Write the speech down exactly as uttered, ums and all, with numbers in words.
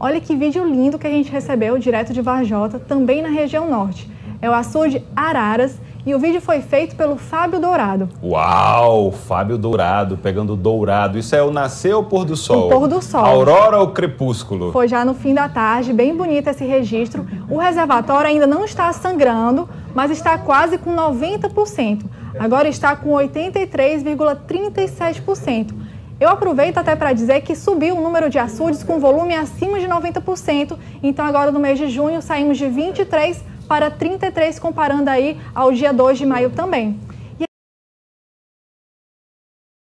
Olha que vídeo lindo que a gente recebeu direto de Varjota, também na região norte. É o açude Araras e o vídeo foi feito pelo Fábio Dourado. Uau, Fábio Dourado, pegando dourado. Isso é o nascer ou pôr do sol? O pôr do sol. Aurora ou crepúsculo? Foi já no fim da tarde, bem bonito esse registro. O reservatório ainda não está sangrando, mas está quase com noventa por cento. Agora está com oitenta e três vírgula trinta e sete por cento. Eu aproveito até para dizer que subiu o número de açudes com volume acima de noventa por cento. Então agora no mês de junho saímos de vinte e três para trinta e três, comparando aí ao dia dois de maio também.